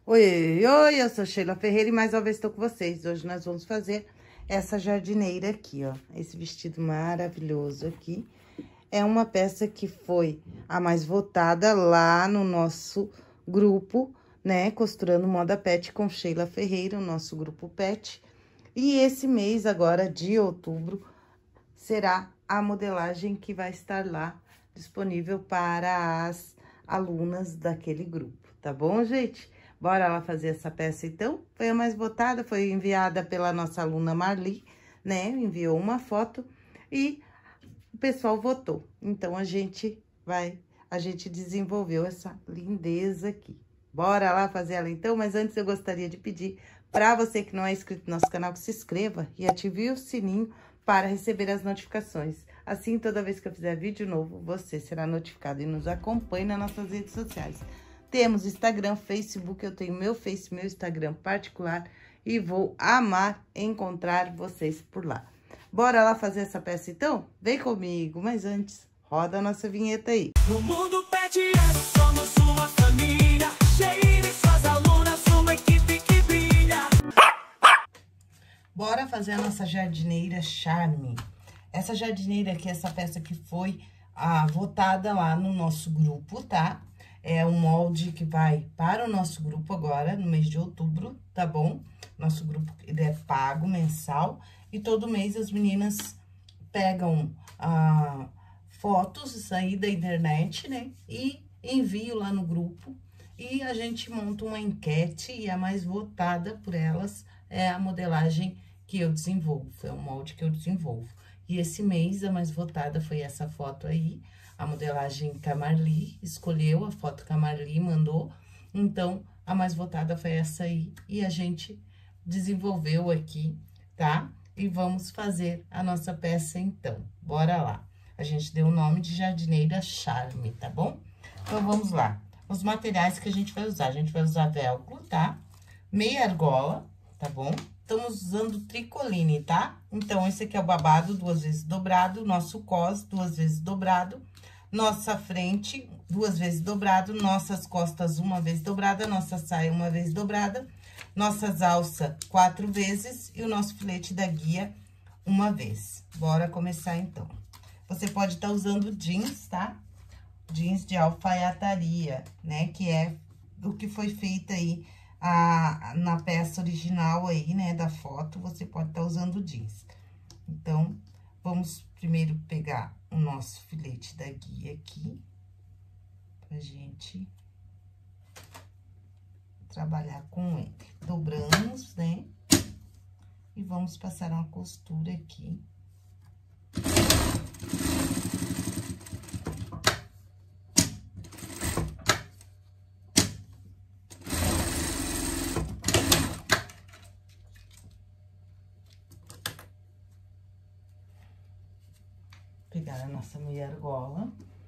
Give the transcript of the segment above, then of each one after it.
Oi, oi, eu sou Sheila Ferreira e mais uma vez estou com vocês. Hoje nós vamos fazer essa jardineira aqui, ó. Esse vestido maravilhoso aqui. É uma peça que foi a mais votada lá no nosso grupo, né? Costurando Moda Pet com Sheila Ferreira, o nosso grupo Pet. E esse mês agora, de outubro, será a modelagem que vai estar lá disponível para as alunas daquele grupo, tá bom, gente? Bora lá fazer essa peça, então? Foi a mais votada, foi enviada pela nossa aluna Marli, né? Enviou uma foto e o pessoal votou. Então, a gente desenvolveu essa lindeza aqui. Bora lá fazer ela, então? Mas antes, eu gostaria de pedir para você que não é inscrito no nosso canal, que se inscreva e ative o sininho para receber as notificações. Assim, toda vez que eu fizer vídeo novo, você será notificado e nos acompanhe nas nossas redes sociais. Temos Instagram, Facebook, eu tenho meu Face, meu Instagram particular e vou amar encontrar vocês por lá. Bora lá fazer essa peça, então? Vem comigo, mas antes, roda a nossa vinheta aí. No Mundo Pet somos uma família, Sheila e suas alunas, uma equipe que brilha. Bora fazer a nossa jardineira Charme. Essa jardineira aqui, essa peça que foi votada lá no nosso grupo, tá? É um molde que vai para o nosso grupo agora, no mês de outubro, tá bom? Nosso grupo, ele é pago, mensal, e todo mês as meninas pegam fotos aí da internet, né? E enviam lá no grupo, e a gente monta uma enquete, e a mais votada por elas é a modelagem que eu desenvolvo, é um molde que eu desenvolvo. E esse mês, a mais votada foi essa foto aí, a modelagem que a Marli escolheu, a foto que a Marli mandou. Então, a mais votada foi essa aí, e a gente desenvolveu aqui, tá? E vamos fazer a nossa peça, então. Bora lá. A gente deu o nome de Jardineira Charme, tá bom? Então, vamos lá. Os materiais que a gente vai usar. A gente vai usar velcro, tá? Meia argola, tá bom? Estamos usando tricoline, tá? Então, esse aqui é o babado 2 vezes dobrado, nosso cos 2 vezes dobrado, nossa frente 2 vezes dobrado, nossas costas 1 vez dobrada, nossa saia 1 vez dobrada, nossas alças 4 vezes e o nosso filete da guia 1 vez. Bora começar, então. Você pode estar usando jeans, tá? Jeans de alfaiataria, né? Que é o que foi feito aí na peça original aí, né, da foto, você pode estar usando jeans. Então, vamos primeiro pegar o nosso filete da guia aqui, pra gente trabalhar com ele. Dobramos, né, e vamos passar uma costura aqui. Pegar a nossa meia argola.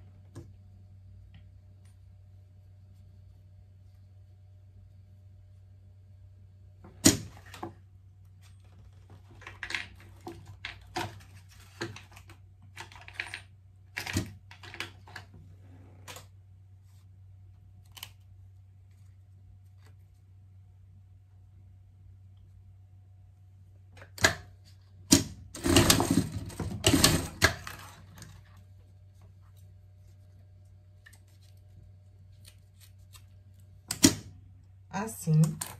Assim,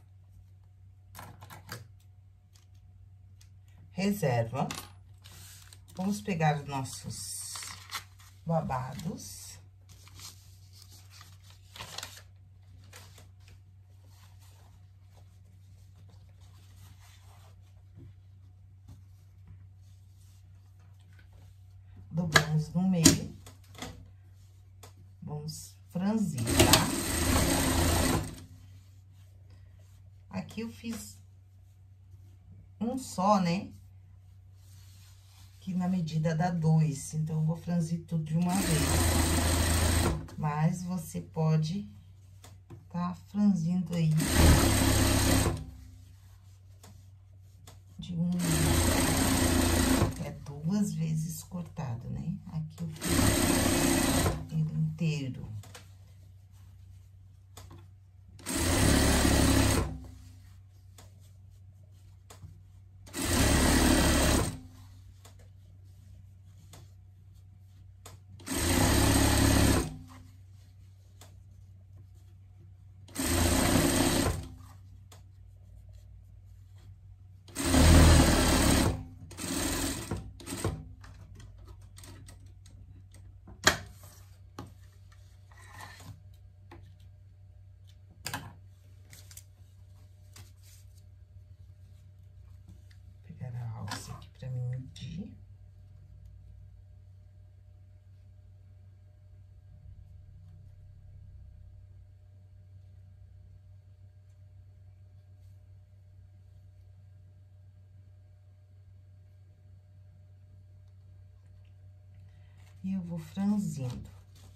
reserva. Vamos pegar os nossos babados. Dobramos no meio. Vamos franzir, tá? Aqui eu fiz um só, né? Que na medida dá 2, então eu vou franzir tudo de uma vez. Mas você pode tá franzindo aí de é 2 vezes cortado, né? Aqui eu fiz ele inteiro. E eu vou franzindo.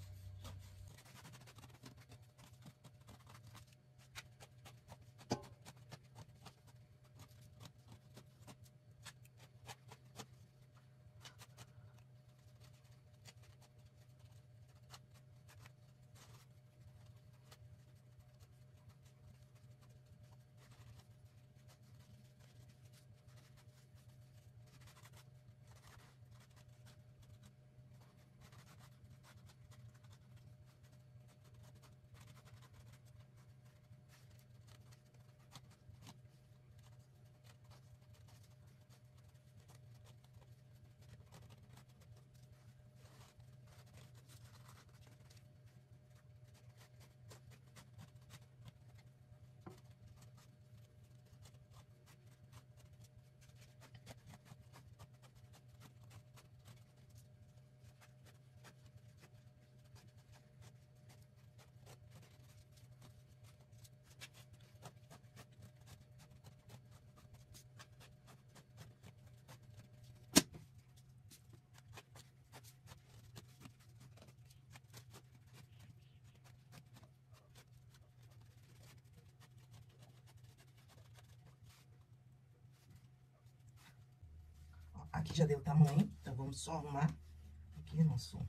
Aqui já deu tamanho, então vamos só arrumar aqui nosso...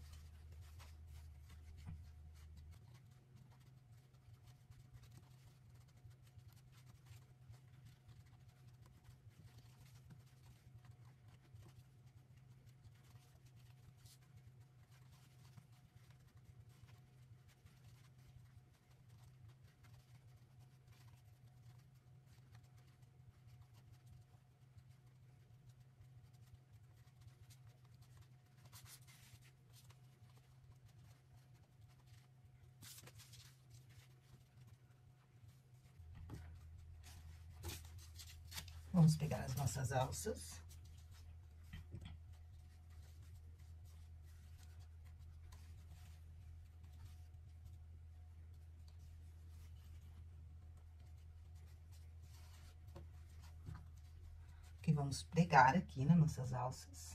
Vamos pegar as nossas alças. Que vamos pregar aqui nas nossas alças.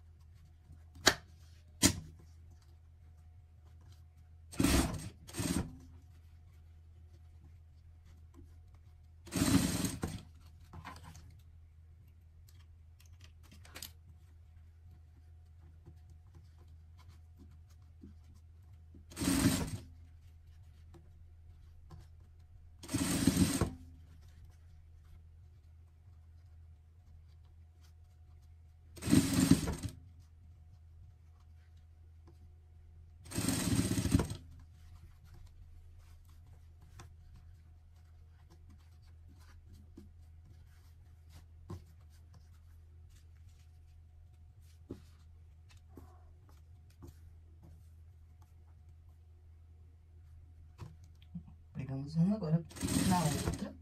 Pegamos uma, agora na outra.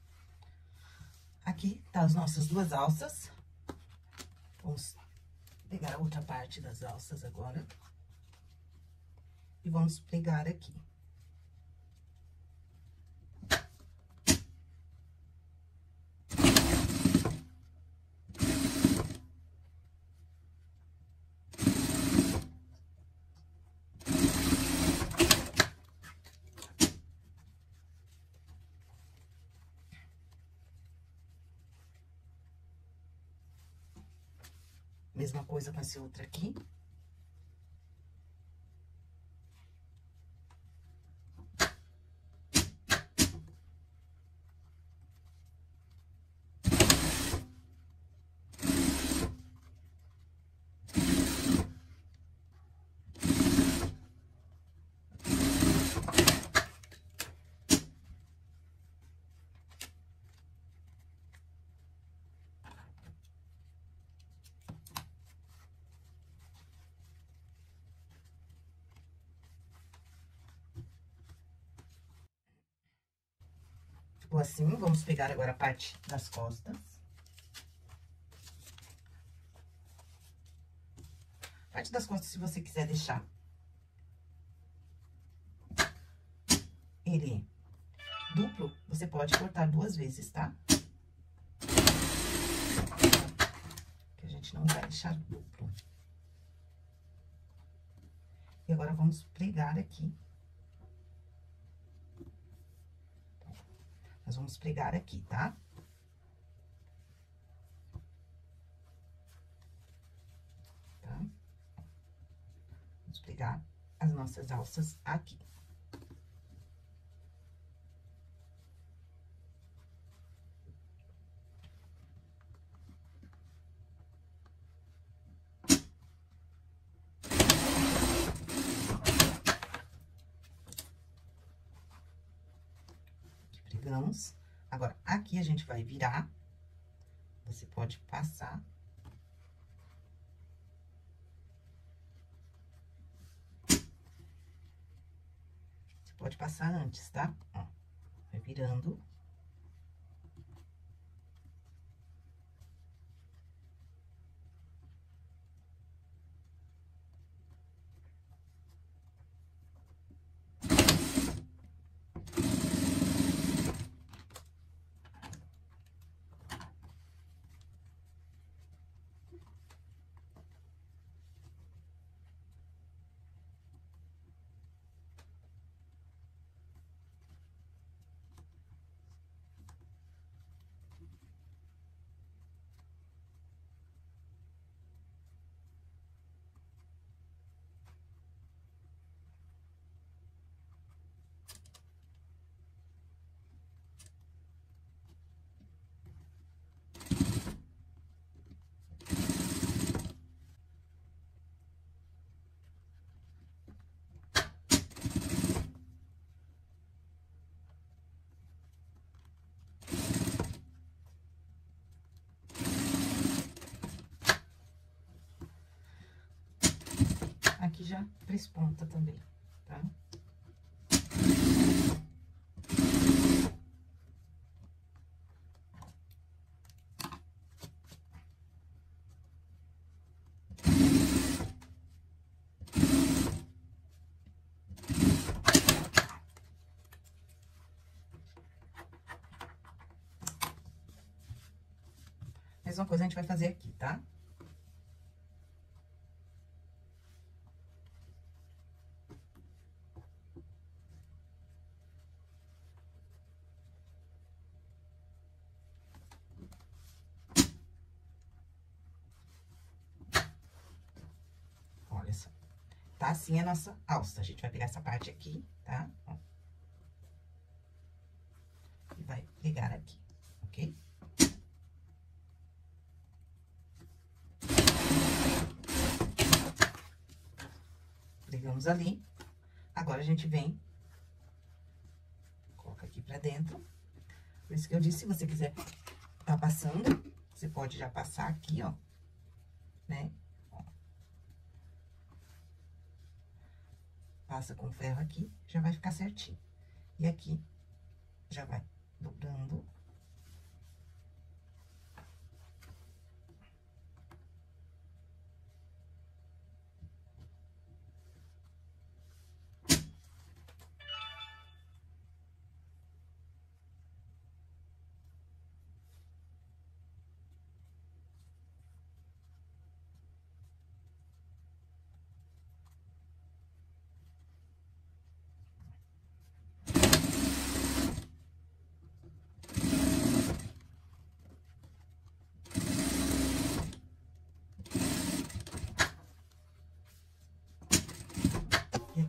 Aqui tá as nossas duas alças. Vamos pegar a outra parte das alças agora. E vamos pregar aqui. Mesma coisa com esse outro aqui. Ficou assim, vamos pegar agora a parte das costas. Parte das costas, se você quiser deixar ele duplo, você pode cortar 2 vezes, tá? Que a gente não vai deixar duplo. E agora, vamos pregar aqui. Nós vamos pregar aqui, tá? Tá? Vamos pregar as nossas alças aqui. Pregamos. Agora, aqui a gente vai virar. Você pode passar. Você pode passar antes, tá? Ó, vai virando. Aqui já presponta também, tá? Mesma coisa a gente vai fazer aqui, tá? Olha só. Tá assim a nossa alça. A gente vai pegar essa parte aqui, tá? Ó. E vai pregar aqui, ok? Pregamos ali. Agora, a gente vem, coloca aqui pra dentro. Por isso que eu disse, se você quiser tá passando, você pode já passar aqui, ó, né? Ó. Passa com o ferro aqui, já vai ficar certinho. E aqui, já vai dobrando.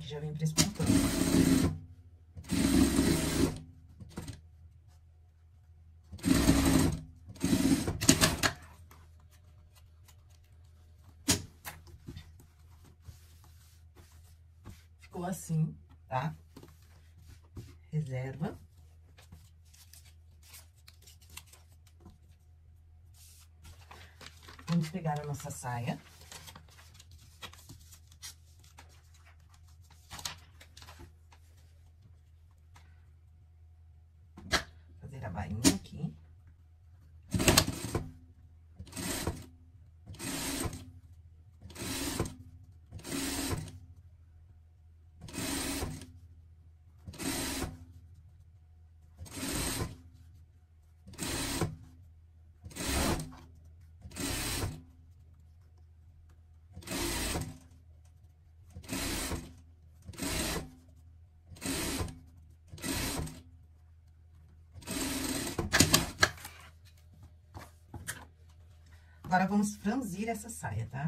aqui já vem prespontando. Ficou assim, tá? Reserva. Vamos pegar a nossa saia. Fazer a bainha aqui. Agora, vamos franzir essa saia, tá?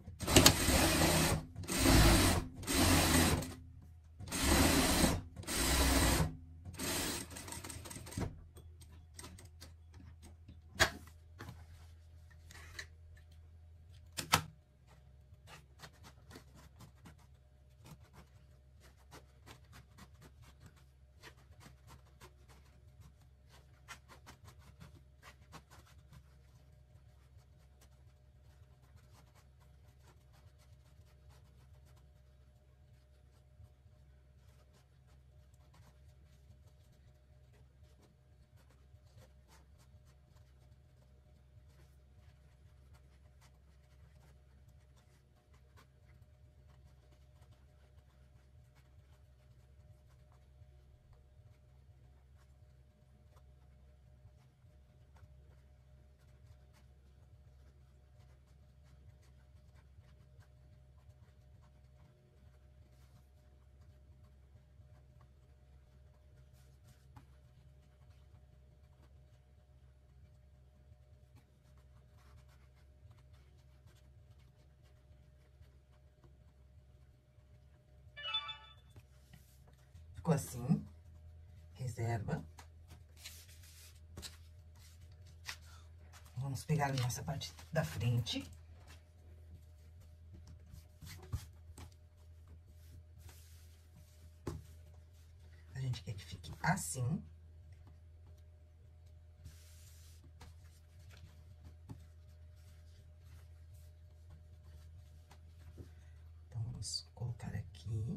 Ficou assim, reserva. Vamos pegar a nossa parte da frente. A gente quer que fique assim. Então, vamos colocar aqui.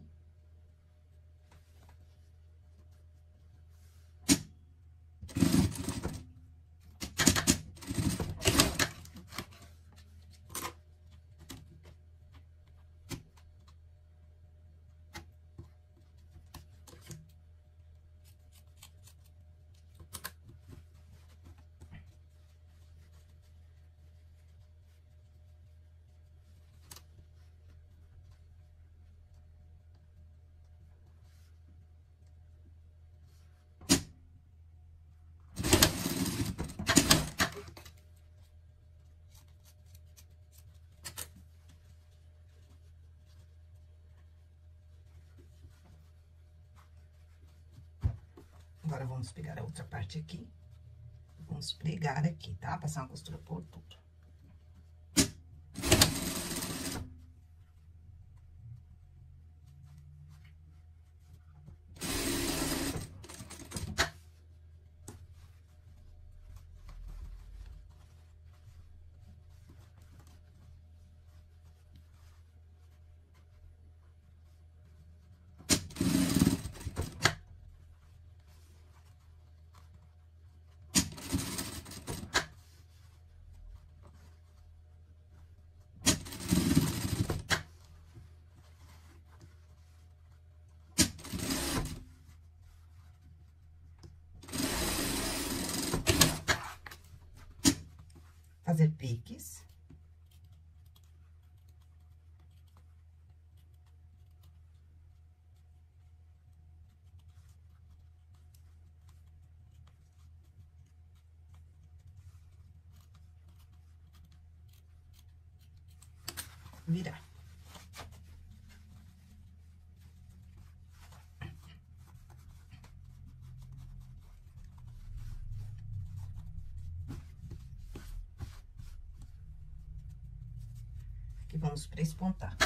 Agora, vamos pegar a outra parte aqui. Vamos pregar aqui, tá? Passar uma costura por tudo. Fazer piques. Virar. que vamos prespontar.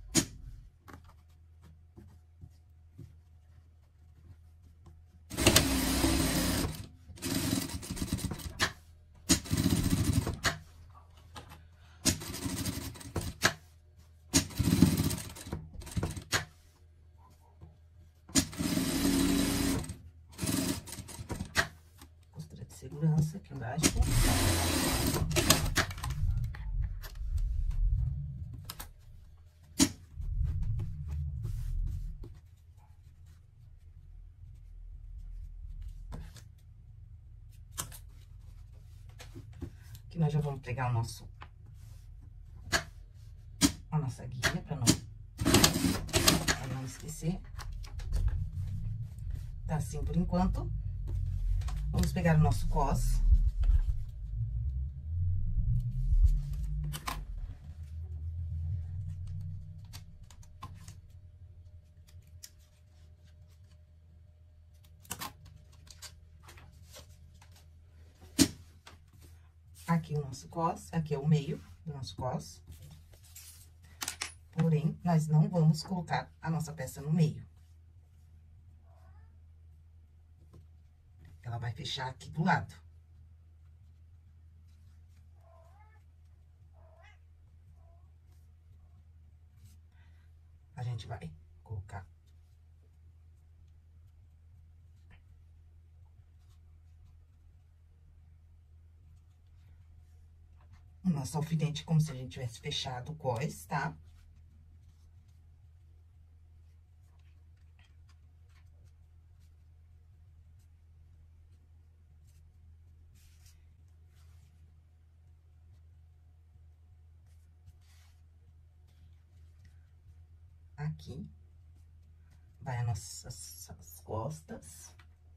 Costura de segurança aqui embaixo. Aqui nós já vamos pegar a nossa guia, pra não esquecer. Tá assim por enquanto. Vamos pegar o nosso cos. Aqui o nosso cos, aqui é o meio do nosso cos. Porém, nós não vamos colocar a nossa peça no meio. Ela vai fechar aqui do lado. A gente vai colocar o nosso alfinete como se a gente tivesse fechado o cós, tá? Aqui vai as nossas costas.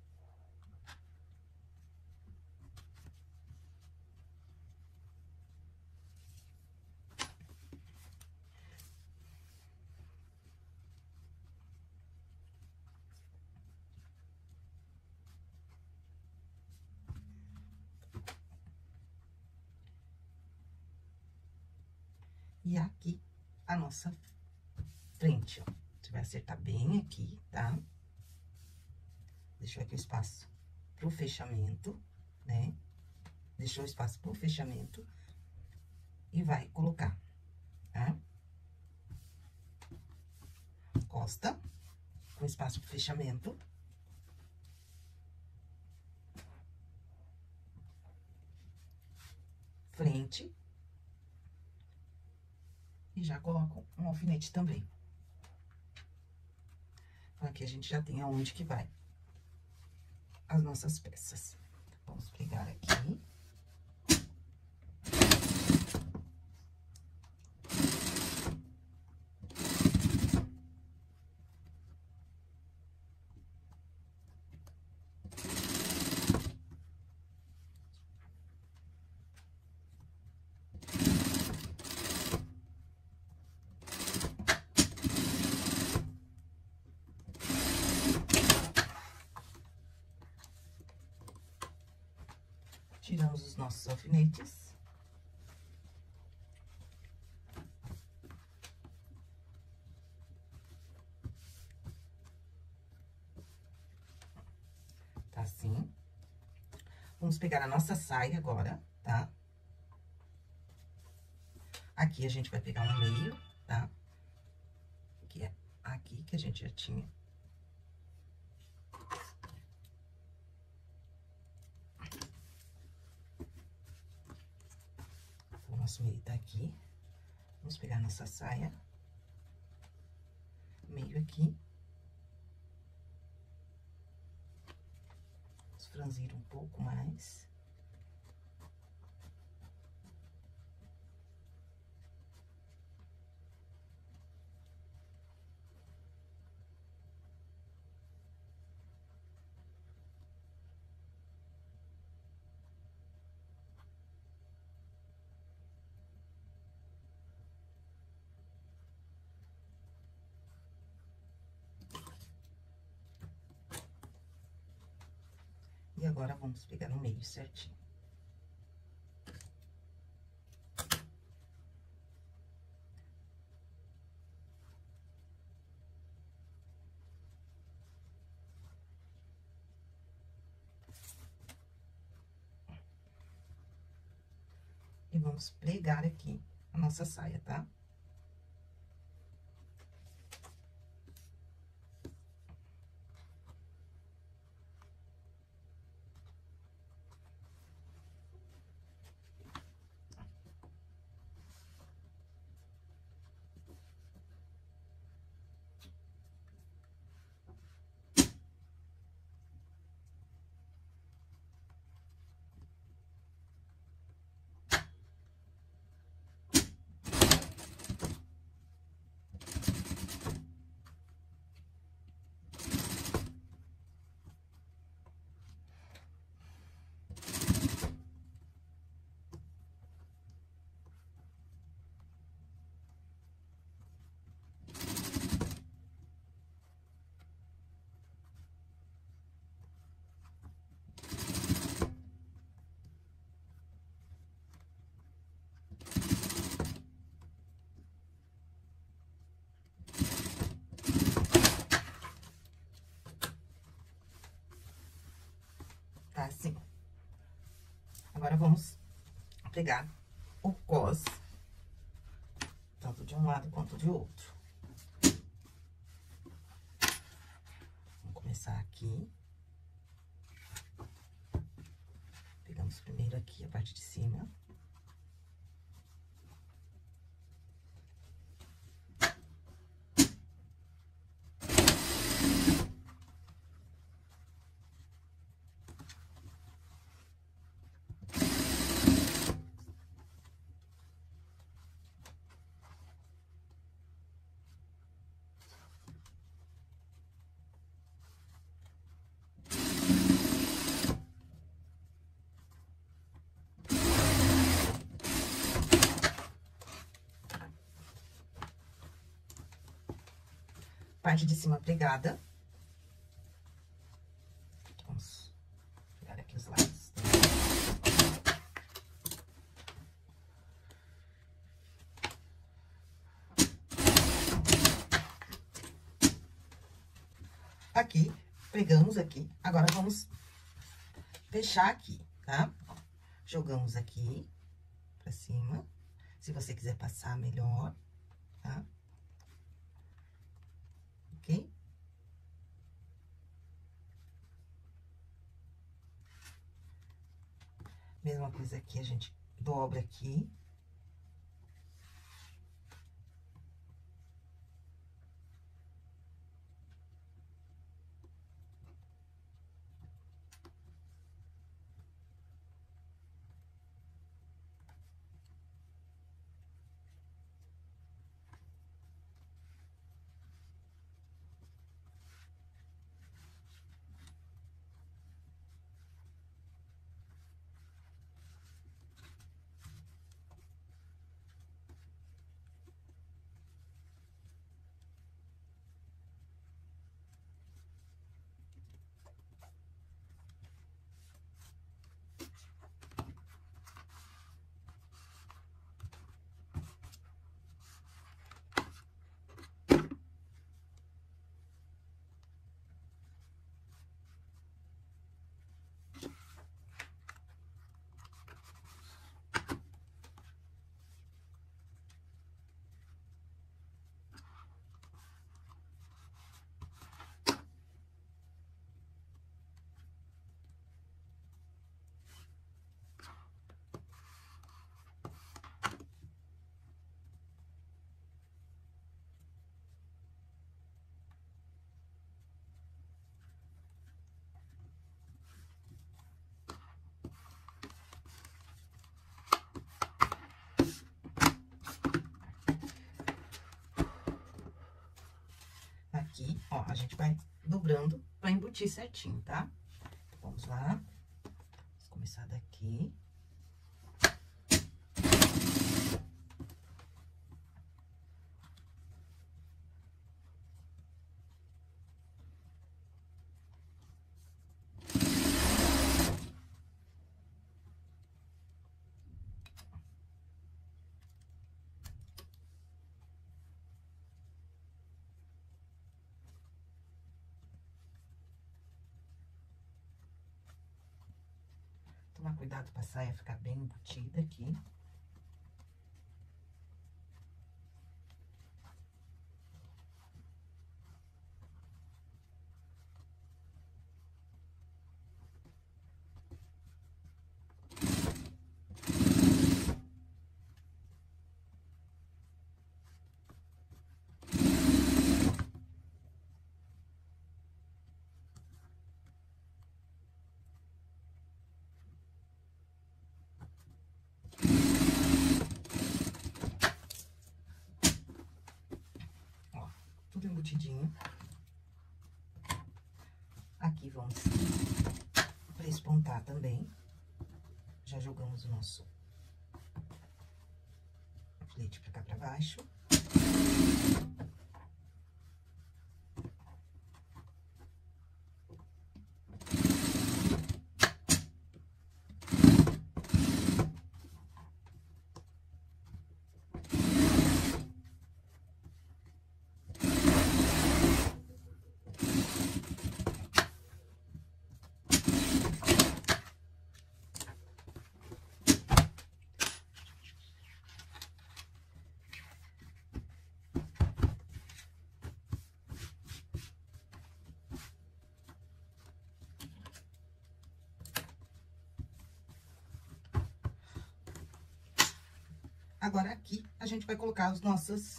E aqui a nossa frente, ó. Você vai acertar bem aqui, tá? Deixou aqui o espaço pro fechamento, né? Deixou o espaço pro fechamento. E vai colocar, tá? Costa, com espaço pro fechamento. Frente. E já coloco um alfinete também. Então, aqui a gente já tem aonde que vai as nossas peças. Vamos pegar aqui. Tiramos os nossos alfinetes. Tá assim. Vamos pegar a nossa saia agora, tá? Aqui a gente vai pegar no meio, tá? Que é aqui que a gente já tinha. O nosso meio tá aqui. Vamos pegar nossa saia. Meio aqui. Vamos franzir um pouco mais. E agora, vamos pegar no meio certinho. vamos pregar aqui a nossa saia, tá? Tá assim. Agora, vamos pregar o cos, tanto de um lado quanto de outro. Vamos começar aqui. Pegamos primeiro aqui a parte de cima. Parte de cima pregada. Vamos pegar aqui os lados. Aqui, pregamos aqui. Agora, vamos fechar aqui, tá? Ó, jogamos aqui pra cima. Se você quiser passar, melhor, tá? Ok? Mesma coisa aqui, a gente dobra aqui. Aqui, ó, a gente vai dobrando pra embutir certinho, tá? Vamos lá. Vamos começar daqui. Tomar cuidado pra saia ficar bem embutida aqui. embutidinho. Aqui vamos prespontar também. Já jogamos o nosso filete pra cá pra baixo. Agora, aqui, a gente vai colocar as nossas...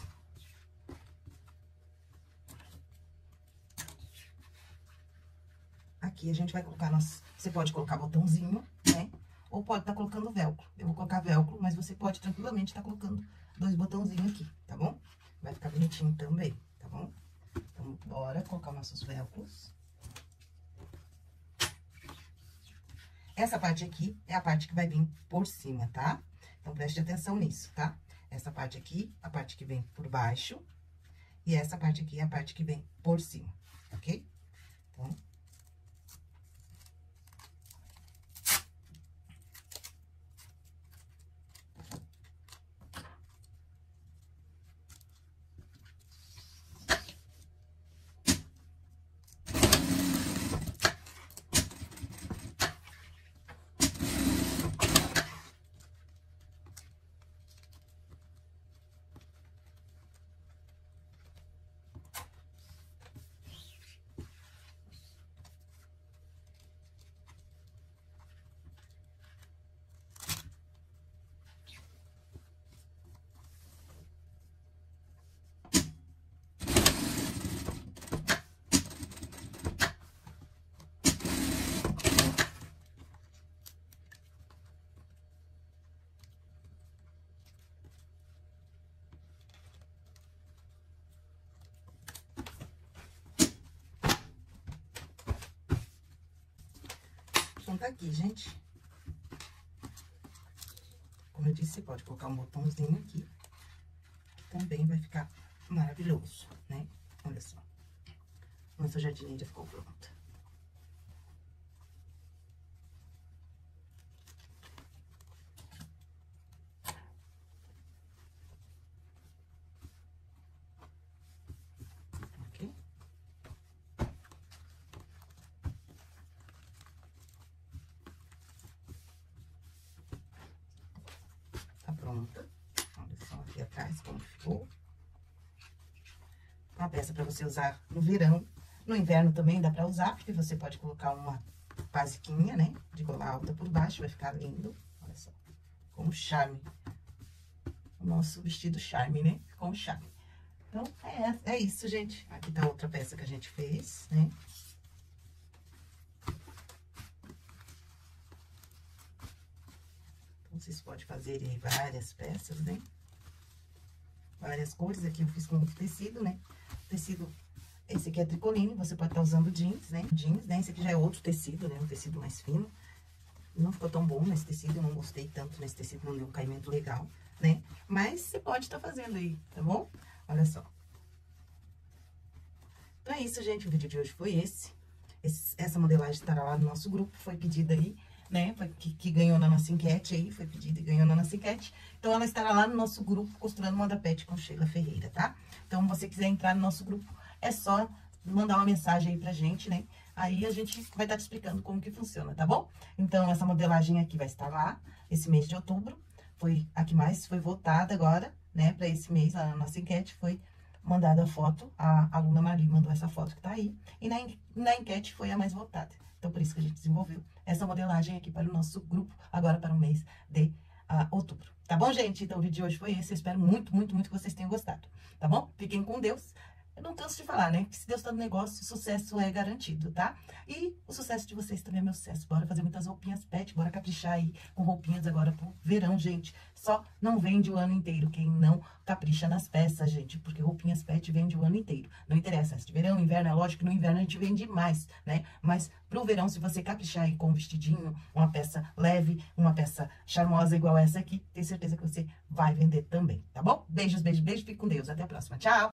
Aqui, a gente vai colocar Você pode colocar botãozinho, né? Ou pode estar colocando velcro. Eu vou colocar velcro, mas você pode tranquilamente estar colocando 2 botãozinhos aqui, tá bom? Vai ficar bonitinho também, tá bom? Então, bora colocar nossos velcros. Essa parte aqui é a parte que vai vir por cima, tá? Então, preste atenção nisso, tá? Essa parte aqui, a parte que vem por baixo. E essa parte aqui é a parte que vem por cima, ok? Então... Então, tá aqui, gente. Como eu disse, você pode colocar um botãozinho aqui, que também vai ficar maravilhoso, né? Olha só. Nossa jardineira já ficou pronta. Ok? Pronta. Olha só aqui atrás como ficou. Uma peça para você usar no verão. No inverno também dá para usar, porque você pode colocar uma basiquinha, né? De gola alta por baixo, vai ficar lindo. Olha só, com charme. O nosso vestido charme, né? Com charme. Então, é isso, gente. Aqui tá outra peça que a gente fez, né? Vocês podem fazer aí várias peças, né? Várias cores. Aqui eu fiz com muito tecido, né? Tecido, esse aqui é tricoline, você pode estar usando jeans, né? Jeans, né? Esse aqui já é outro tecido, né? Um tecido mais fino. Não ficou tão bom nesse tecido, eu não gostei tanto nesse tecido, não deu um caimento legal, né? Mas você pode estar fazendo aí, tá bom? Olha só. Então, é isso, gente. O vídeo de hoje foi esse. Essa modelagem estará lá no nosso grupo, foi pedida aí, né? Que ganhou na nossa enquete aí, foi pedida e ganhou na nossa enquete. Então, ela estará lá no nosso grupo, Costurando Moda Pet com Sheila Ferreira, tá? Então, se você quiser entrar no nosso grupo, é só mandar uma mensagem aí pra gente, né? Aí, a gente vai estar te explicando como que funciona, tá bom? Então, essa modelagem aqui vai estar lá, esse mês de outubro. Foi a que mais foi votada agora, né? Pra esse mês, lá na nossa enquete, foi mandada a foto, a aluna Marli mandou essa foto que tá aí. E na enquete foi a mais votada. Então, por isso que a gente desenvolveu essa modelagem aqui para o nosso grupo, agora para o mês de outubro. Tá bom, gente? Então, o vídeo de hoje foi esse. Eu espero muito, muito, muito que vocês tenham gostado, tá bom? Fiquem com Deus. eu não canso de falar, né? Que se Deus tá no negócio, o sucesso é garantido, tá? E o sucesso de vocês também é meu sucesso. Bora fazer muitas roupinhas pet, bora caprichar aí com roupinhas agora pro verão, gente. Só não vende o ano inteiro quem não capricha nas peças, gente. Porque roupinhas pet vende o ano inteiro. Não interessa se de verão, inverno, é lógico que no inverno a gente vende mais, né? Mas pro verão, se você caprichar aí com um vestidinho, uma peça leve, uma peça charmosa igual essa aqui, tenho certeza que você vai vender também, tá bom? Beijos, beijo, beijo. Fique com Deus. Até a próxima. Tchau!